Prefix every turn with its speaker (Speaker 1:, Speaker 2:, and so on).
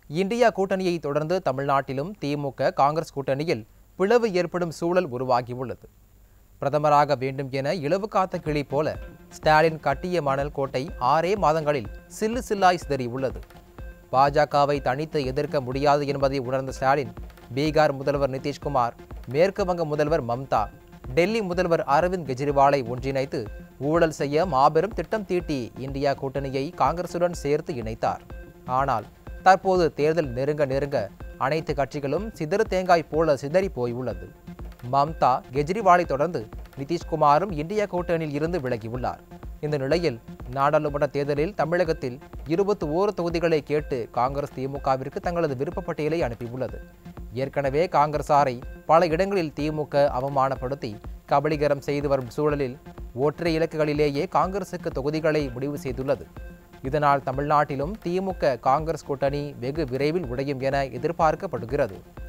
Speaker 1: India கூட்டணியை தொடர்ந்து தமிழ்நாட்டிலும் திமுக காங்கிரஸ் கூட்டணியில் பிளவு ஏற்படும் சூழல் உருவாகியுள்ளது. பிரதமராக வேண்டும் என இலவு காத்த கிளி போல ஸ்டாலின் கட்டிய மணல் கோட்டை 6 மாதங்களில் சில்லு சில்லாய் சிதறியுள்ளது. பாஜகவை தனித்து எதிர்க்க முடியாது என்பதை உணர்ந்த ஸ்டாலின் பீகார் முதல்வர் நிதிஷ்குமார், மேற்கு வங்க முதல்வர் மம்தா, டெல்லி முதல்வர் அரவிந்த் கெஜ்ரிவாலை ஒன்றிணைத்து ஊழல் செய்ய மாபெரும் திட்டம் தீட்டி இந்தியா கூட்டணியை காங்கிரசுடன் சேர்த்து இணைத்தார். ஆனால் தற்போது தேர்தல் நெருங்க அனைத்து கட்சிகளும் சிதறு தேங்காய் போல சிதறி போயுள்ளது. மம்தா, கெஜ்ரிவாலை தொடர்ந்து நிதிஷ்குமாரும் இந்தியா கூட்டணியில் இருந்து விலகியுள்ளார். இந்த நிலையில் நாடாளுமன்ற தேர்தலில் தமிழகத்தில் 21 தொகுதிகளை கேட்டு காங்கிரஸ் திமுகவிற்கு தங்களது விருப்ப பட்டியலை அனுப்பியுள்ளது. ஏற்கனவே காங்கிரசாரை பல இடங்களில் திமுக அவமானப்படுத்தி கபலீகரம் செய்து வரும் சூழலில் ஒற்றை இலக்குகளிலேயே காங்கிரசுக்கு தொகுதிகளை முடிவு செய்துள்ளது. இதனால் தமிழ்நாட்டிலும் திமுக காங்கிரஸ் கூட்டணி வெகு விரைவில் உடையும் என எதிர்பார்க்கப்படுகிறது.